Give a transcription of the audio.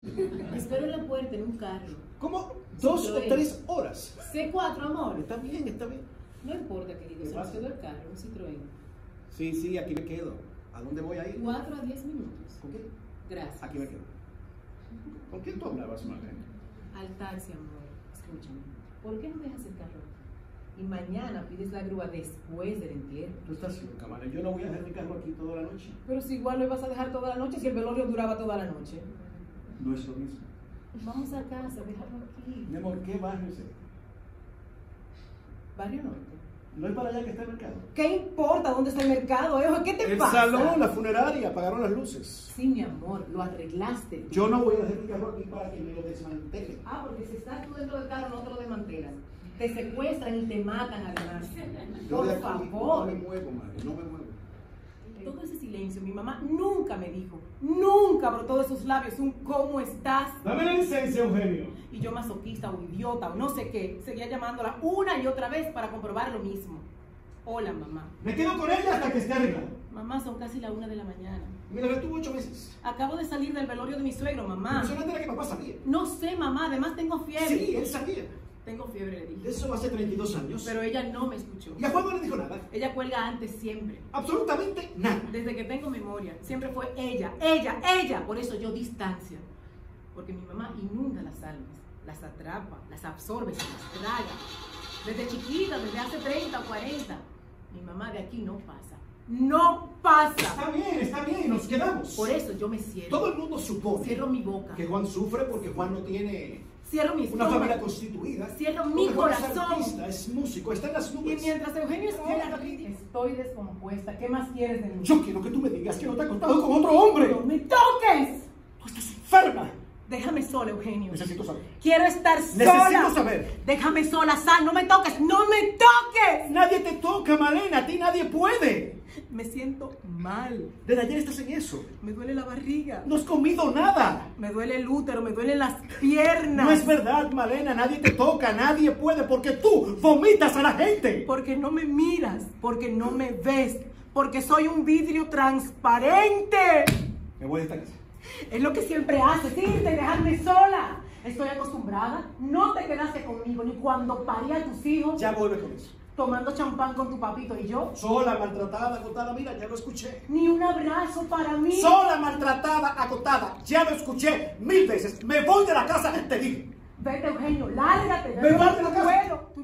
Espero en la puerta en un carro. ¿Cómo? 2 o 3 horas. C4, amor. Está bien, está bien. No importa, querido, se nos quedó el carro, un Citroën. Sí, aquí me quedo. ¿A dónde voy a ir? 4 a 10 minutos. ¿Con quién? Gracias. Aquí me quedo. ¿Con quién tú hablabas, Marlene? Al taxi, amor. Escúchame. ¿Por qué no dejas el carro? Y mañana pides la grúa después del entierro. Tú estás loca, Marlene. Yo no voy a dejar mi carro aquí toda la noche. Pero si igual lo ibas a dejar toda la noche, si el velorio duraba toda la noche. No es lo mismo. Vamos a casa, déjalo aquí. Mi amor, ¿qué barrio es ese? Barrio Norte. ¿No es para allá que está el mercado? ¿Qué importa dónde está el mercado? ¿Qué te El pasa? salón, la funeraria, apagaron las luces. Sí, mi amor, lo arreglaste. Yo no voy a dejar mi carro aquí para que me lo desmantele. Porque si estás tú dentro del carro no te lo desmantelan. Te secuestran y te matan además. Yo de Por aquí favor. no me muevo, madre, no me muevo. Todo ese silencio, mi mamá nunca me dijo, nunca brotó de sus labios un ¿cómo estás? Dame la licencia, Eugenio. Y yo masoquista o idiota o no sé qué, seguía llamándola una y otra vez para comprobar lo mismo. Hola, mamá. Me quedo con ella hasta que esté arreglado. Mamá, son casi la 1 de la mañana. Mira, yo tuve 8 meses. Acabo de salir del velorio de mi suegro, mamá. Eso no era que papá sabía. No sé, mamá, además tengo fiebre. Sí, él sabía. Tengo fiebre, le dije. Eso hace 32 años. Pero ella no me escuchó. ¿Y a Juan no le dijo nada? Ella cuelga antes siempre. Absolutamente nada. Desde que tengo memoria, siempre fue ella. Por eso yo distancia. Porque mi mamá inunda las almas, las atrapa, las absorbe, se las traga. Desde chiquita, desde hace 30 o 40. Mi mamá de aquí no pasa. ¡No pasa! Está bien, nos quedamos. Por eso yo me cierro. Todo el mundo supone Cierro mi boca. que Juan sufre porque Juan no tiene Cierro mi una estómago. familia constituida. Cierro mi Porque Juan es corazón. artista, es músico, está en las Y nubes. mientras Eugenio espera, estoy descompuesta. ¿Qué más quieres de mí? Yo quiero que tú me digas que no te has acostado con otro hombre. ¡No me toques! Tú estás enferma. Déjame sola, Eugenio. Necesito saber. Quiero estar sola. Necesito saber. Déjame sola, Sal. No me toques. ¡No me toques! Nadie te toca, Malena. A ti nadie puede. Me siento mal. Desde ayer estás en eso. Me duele la barriga. No has comido nada. Me duele el útero. Me duelen las piernas. No es verdad, Malena. Nadie te toca. Nadie puede porque tú vomitas a la gente. Porque no me miras. Porque no me ves. Porque soy un vidrio transparente. Me voy de esta casa. Es lo que siempre haces, irte y dejarme sola. Estoy acostumbrada. No te quedaste conmigo ni cuando parí a tus hijos. Ya vuelve con eso. Tomando champán con tu papito y yo. Sola, maltratada, agotada. Mira, ya lo escuché. Ni un abrazo para mí. Sola, maltratada, agotada. Ya lo escuché 1000 veces. Me voy de la casa, te dije. Vete, Eugenio, lárgate. Me voy de la casa. Puedo.